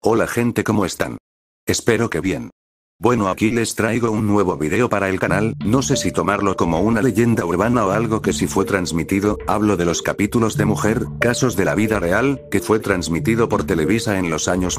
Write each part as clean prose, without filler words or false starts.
Hola gente, ¿cómo están? Espero que bien. Bueno, aquí les traigo un nuevo video para el canal, no sé si tomarlo como una leyenda urbana o algo que sí fue transmitido. Hablo de los capítulos de Mujer, casos de la vida real, que fue transmitido por Televisa en los años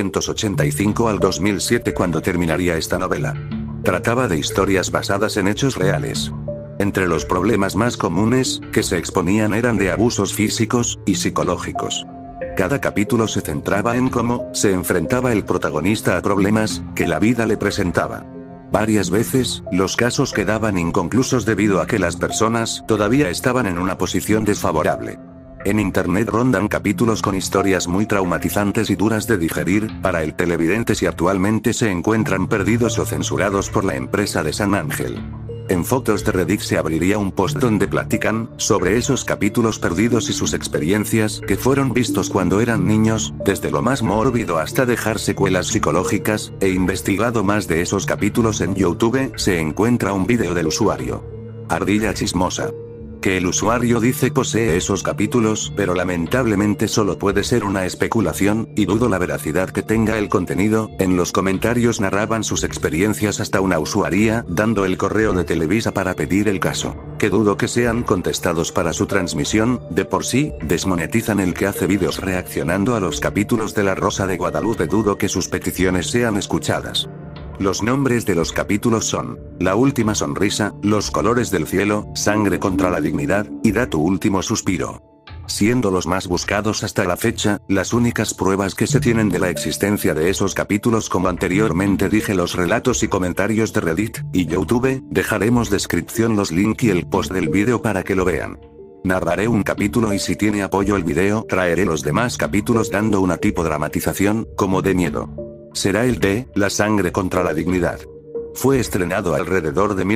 1985 al 2007 cuando terminaría esta novela. Trataba de historias basadas en hechos reales. Entre los problemas más comunes que se exponían eran de abusos físicos y psicológicos. Cada capítulo se centraba en cómo se enfrentaba el protagonista a problemas que la vida le presentaba. Varias veces, los casos quedaban inconclusos debido a que las personas todavía estaban en una posición desfavorable. En internet rondan capítulos con historias muy traumatizantes y duras de digerir para el televidente si actualmente se encuentran perdidos o censurados por la empresa de San Ángel. En fotos de Reddit se abriría un post donde platican sobre esos capítulos perdidos y sus experiencias que fueron vistos cuando eran niños, desde lo más mórbido hasta dejar secuelas psicológicas. He investigado más de esos capítulos en YouTube, se encuentra un video del usuario Ardilla Chismosa. Que el usuario dice posee esos capítulos, pero lamentablemente solo puede ser una especulación, y dudo la veracidad que tenga el contenido. En los comentarios narraban sus experiencias hasta una usuaria, dando el correo de Televisa para pedir el caso, que dudo que sean contestados para su transmisión. De por sí, desmonetizan el que hace vídeos reaccionando a los capítulos de La Rosa de Guadalupe, dudo que sus peticiones sean escuchadas. Los nombres de los capítulos son La Última Sonrisa, Los Colores del Cielo, Sangre contra la Dignidad, y Da tu Último Suspiro. Siendo los más buscados hasta la fecha, las únicas pruebas que se tienen de la existencia de esos capítulos, como anteriormente dije, los relatos y comentarios de Reddit y YouTube. Dejaremos descripción los links y el post del video para que lo vean. Narraré un capítulo y si tiene apoyo el video, traeré los demás capítulos dando una tipo dramatización, como de miedo. Será el de La Sangre contra la Dignidad. Fue estrenado alrededor de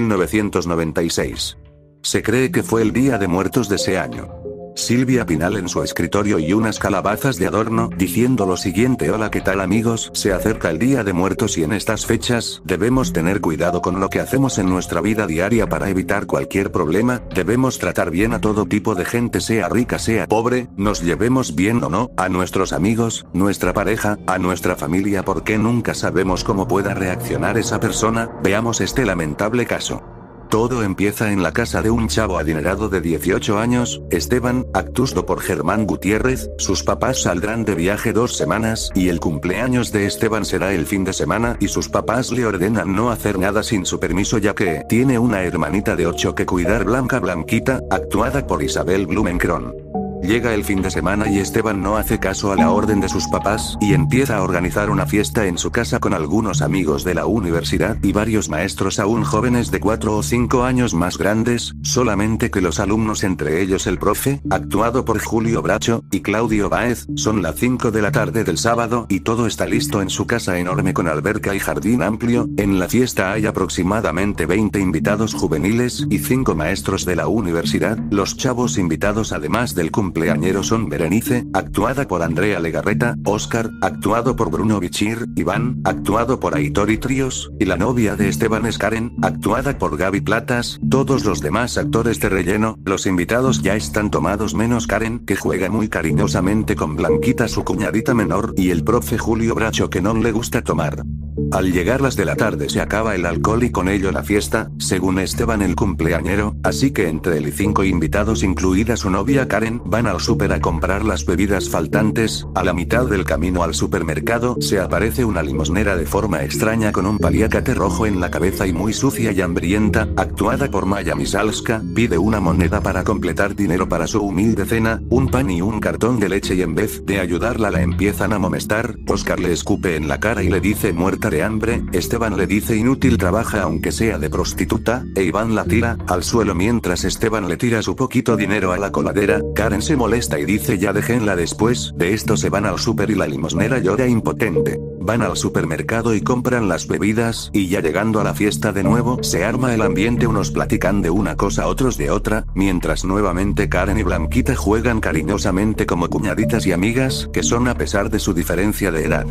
1996. Se cree que fue el Día de Muertos de ese año. Silvia Pinal en su escritorio y unas calabazas de adorno, diciendo lo siguiente: hola, ¿qué tal amigos? Se acerca el Día de Muertos y en estas fechas, debemos tener cuidado con lo que hacemos en nuestra vida diaria para evitar cualquier problema. Debemos tratar bien a todo tipo de gente, sea rica, sea pobre, nos llevemos bien o no, a nuestros amigos, nuestra pareja, a nuestra familia, porque nunca sabemos cómo pueda reaccionar esa persona. Veamos este lamentable caso. Todo empieza en la casa de un chavo adinerado de 18 años, Esteban, actuado por Germán Gutiérrez. Sus papás saldrán de viaje 2 semanas, y el cumpleaños de Esteban será el fin de semana, y sus papás le ordenan no hacer nada sin su permiso ya que tiene una hermanita de 8 que cuidar. Blanquita, actuada por Isabel Blumenkron. Llega el fin de semana y Esteban no hace caso a la orden de sus papás, y empieza a organizar una fiesta en su casa con algunos amigos de la universidad y varios maestros aún jóvenes de 4 o 5 años más grandes, solamente que los alumnos, entre ellos el profe, actuado por Julio Bracho, y Claudio Báez. Son las 5 de la tarde del sábado y todo está listo en su casa enorme con alberca y jardín amplio. En la fiesta hay aproximadamente 20 invitados juveniles y 5 maestros de la universidad. Los chavos invitados además del cumpleañero son Berenice, actuada por Andrea Legarreta, Oscar, actuado por Bruno Bichir, Iván, actuado por Aitor y Tríos, y la novia de Esteban es Karen, actuada por Gaby Platas. Todos los demás actores de relleno. Los invitados ya están tomados menos Karen, que juega muy cariñosamente con Blanquita, su cuñadita menor, y el profe Julio Bracho, que no le gusta tomar. Al llegar las de la tarde se acaba el alcohol y con ello la fiesta, según Esteban el cumpleañero, así que entre él y 5 invitados incluida su novia Karen van al súper a comprar las bebidas faltantes. A la mitad del camino al supermercado se aparece una limosnera de forma extraña con un paliacate rojo en la cabeza y muy sucia y hambrienta, actuada por Maya Misalska. Pide una moneda para completar dinero para su humilde cena, un pan y un cartón de leche, y en vez de ayudarla la empiezan a molestar. Oscar le escupe en la cara y le dice muerta de hambre. Esteban le dice inútil, trabaja aunque sea de prostituta, e Iván la tira al suelo mientras Esteban le tira su poquito dinero a la coladera. Karen se molesta y dice ya déjenla. Después de esto se van al súper y la limosnera llora impotente. Van al supermercado y compran las bebidas, y ya llegando a la fiesta de nuevo se arma el ambiente, unos platican de una cosa, otros de otra, mientras nuevamente Karen y Blanquita juegan cariñosamente como cuñaditas y amigas que son a pesar de su diferencia de edad.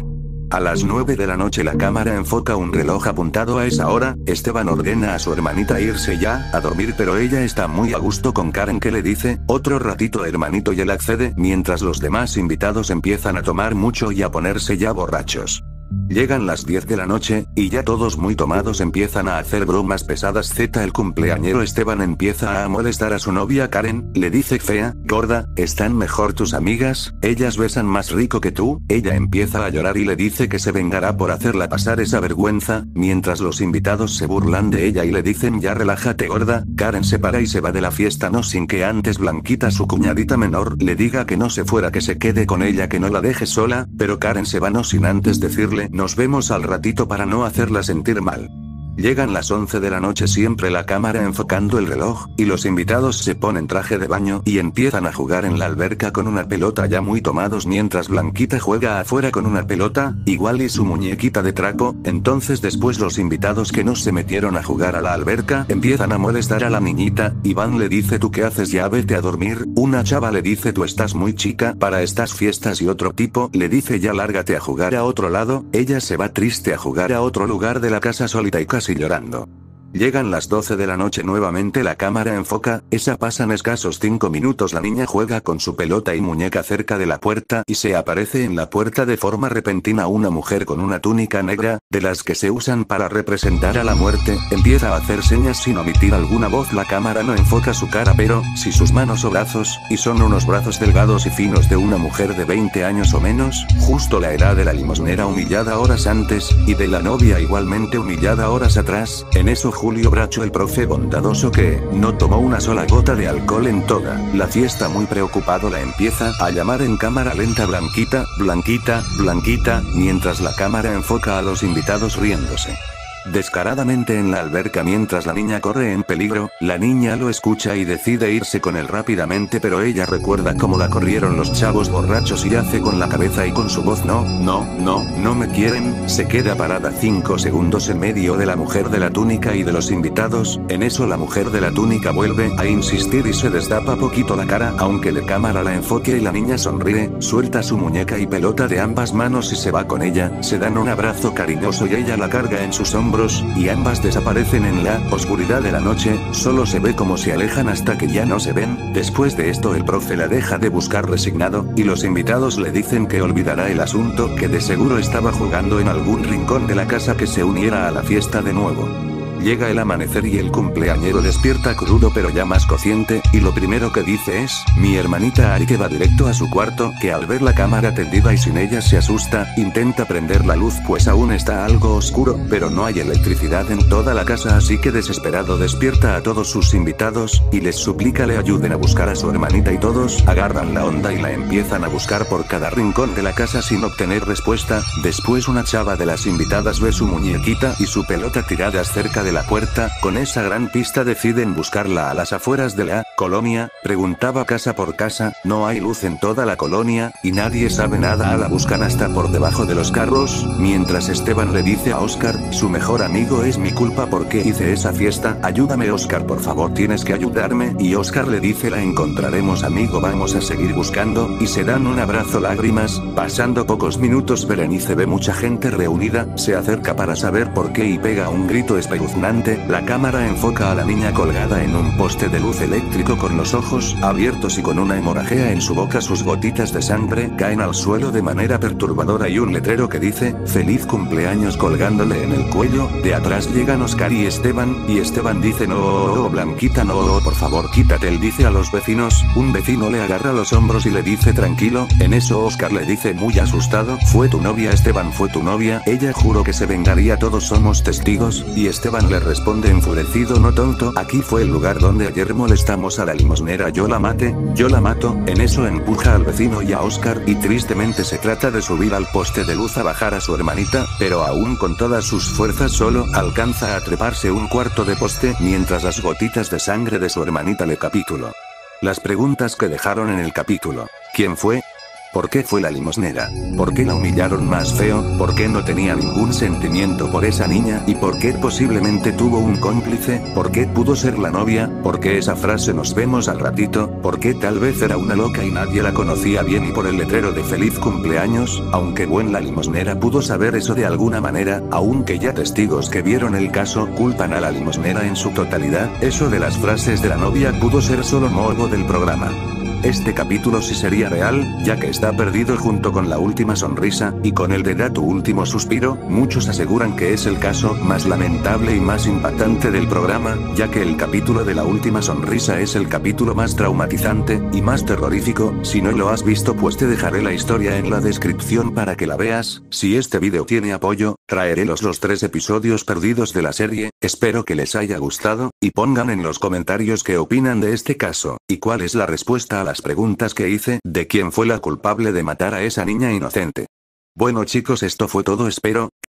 A las 9 de la noche la cámara enfoca un reloj apuntado a esa hora. Esteban ordena a su hermanita irse ya a dormir, pero ella está muy a gusto con Karen, que le dice, otro ratito hermanito, y él accede, mientras los demás invitados empiezan a tomar mucho y a ponerse ya borrachos. Llegan las 10 de la noche, y ya todos muy tomados empiezan a hacer bromas pesadas. El cumpleañero Esteban empieza a molestar a su novia Karen, le dice, fea, gorda, ¿están mejor tus amigas? Ellas besan más rico que tú. Ella empieza a llorar y le dice que se vengará por hacerla pasar esa vergüenza, mientras los invitados se burlan de ella y le dicen, ya relájate gorda. Karen se para y se va de la fiesta, no sin que antes Blanquita, su cuñadita menor, le diga que no se fuera, que se quede con ella, que no la deje sola, pero Karen se va no sin antes decirle, nos vemos al ratito, para no hacerla sentir mal. Llegan las 11 de la noche, siempre la cámara enfocando el reloj, y los invitados se ponen traje de baño y empiezan a jugar en la alberca con una pelota, ya muy tomados, mientras Blanquita juega afuera con una pelota, igual y su muñequita de trapo. Entonces después los invitados que no se metieron a jugar a la alberca empiezan a molestar a la niñita. Iván le dice, ¿tú qué haces? Ya vete a dormir. Una chava le dice, tú estás muy chica para estas fiestas, y otro tipo le dice, ya lárgate a jugar a otro lado. Ella se va triste a jugar a otro lugar de la casa solita y casi llorando. Llegan las 12 de la noche, nuevamente la cámara enfoca, esa pasan escasos 5 minutos, la niña juega con su pelota y muñeca cerca de la puerta, y se aparece en la puerta de forma repentina una mujer con una túnica negra, de las que se usan para representar a la muerte. Empieza a hacer señas sin emitir alguna voz, la cámara no enfoca su cara, pero sí sus manos o brazos, y son unos brazos delgados y finos de una mujer de 20 años o menos, justo la edad de la limosnera humillada horas antes, y de la novia igualmente humillada horas atrás. En eso Julio Bracho, el profe bondadoso que no tomó una sola gota de alcohol en toda la fiesta, muy preocupado la empieza a llamar en cámara lenta, Blanquita, Blanquita, Blanquita, mientras la cámara enfoca a los invitados riéndose descaradamente en la alberca mientras la niña corre en peligro. La niña lo escucha y decide irse con él rápidamente, pero ella recuerda cómo la corrieron los chavos borrachos y hace con la cabeza y con su voz, no, no, no, no me quieren. Se queda parada 5 segundos en medio de la mujer de la túnica y de los invitados. En eso la mujer de la túnica vuelve a insistir y se destapa poquito la cara, aunque la cámara la enfoque y la niña sonríe, suelta su muñeca y pelota de ambas manos y se va con ella. Se dan un abrazo cariñoso y ella la carga en sus hombros, y ambas desaparecen en la oscuridad de la noche. Solo se ve cómo se alejan hasta que ya no se ven. Después de esto el profe la deja de buscar resignado, y los invitados le dicen que olvidará el asunto, que de seguro estaba jugando en algún rincón de la casa, que se uniera a la fiesta de nuevo. Llega el amanecer y el cumpleañero despierta crudo pero ya más consciente, y lo primero que dice es, mi hermanita Ari, que va directo a su cuarto, que al ver la cámara tendida y sin ella se asusta, intenta prender la luz pues aún está algo oscuro, pero no hay electricidad en toda la casa, así que desesperado despierta a todos sus invitados, y les suplica le ayuden a buscar a su hermanita, y todos agarran la onda y la empiezan a buscar por cada rincón de la casa sin obtener respuesta. Después una chava de las invitadas ve su muñequita y su pelota tiradas cerca de la puerta. Con esa gran pista deciden buscarla a las afueras de la colonia. Preguntaba casa por casa, no hay luz en toda la colonia, y nadie sabe nada. La buscan hasta por debajo de los carros, mientras Esteban le dice a Oscar, su mejor amigo, es mi culpa porque hice esa fiesta, ayúdame Oscar, por favor tienes que ayudarme, y Oscar le dice, la encontraremos amigo, vamos a seguir buscando, y se dan un abrazo, lágrimas. Pasando pocos minutos Berenice ve mucha gente reunida, se acerca para saber por qué y pega un grito espeluznante. La cámara enfoca a la niña colgada en un poste de luz eléctrico con los ojos abiertos y con una hemorragia en su boca. Sus gotitas de sangre caen al suelo de manera perturbadora y un letrero que dice, feliz cumpleaños, colgándole en el cuello. De atrás llegan Oscar y Esteban dice, no, Blanquita, no, por favor quítate. Él dice a los vecinos, un vecino le agarra los hombros y le dice, tranquilo. En eso Oscar le dice muy asustado, fue tu novia Esteban, fue tu novia, ella juró que se vengaría, todos somos testigos. Y Esteban le responde enfurecido, no tonto, aquí fue el lugar donde ayer molestamos a la limosnera, yo la mato. En eso empuja al vecino y a Oscar, y tristemente se trata de subir al poste de luz a bajar a su hermanita, pero aún con todas sus fuerzas solo alcanza a treparse un cuarto de poste, mientras las gotitas de sangre de su hermanita le capítulo. Las preguntas que dejaron en el capítulo. ¿Quién fue? ¿Por qué fue la limosnera? ¿Por qué la humillaron más feo? ¿Por qué no tenía ningún sentimiento por esa niña? ¿Y por qué posiblemente tuvo un cómplice? ¿Por qué pudo ser la novia? ¿Por qué esa frase nos vemos al ratito? ¿Por qué tal vez era una loca y nadie la conocía bien y por el letrero de feliz cumpleaños? Aunque buen la limosnera pudo saber eso de alguna manera, aunque ya testigos que vieron el caso culpan a la limosnera en su totalidad, eso de las frases de la novia pudo ser solo morbo del programa. Este capítulo sí sería real, ya que está perdido junto con la última sonrisa, y con el de Da tu último suspiro. Muchos aseguran que es el caso más lamentable y más impactante del programa, ya que el capítulo de la última sonrisa es el capítulo más traumatizante, y más terrorífico. Si no lo has visto pues te dejaré la historia en la descripción para que la veas. Si este vídeo tiene apoyo, traeré los 3 episodios perdidos de la serie. Espero que les haya gustado, y pongan en los comentarios qué opinan de este caso, y cuál es la respuesta a las preguntas que hice, de quién fue la culpable de matar a esa niña inocente. Bueno chicos, esto fue todo, espero